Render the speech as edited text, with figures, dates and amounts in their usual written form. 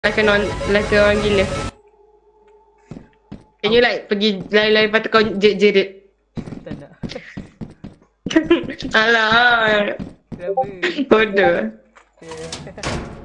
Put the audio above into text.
like orang gila. Can you like pergi lari-lari lepas tu kau jerit? Tak nak. Alah. Kenapa? Bodoh. Yeah.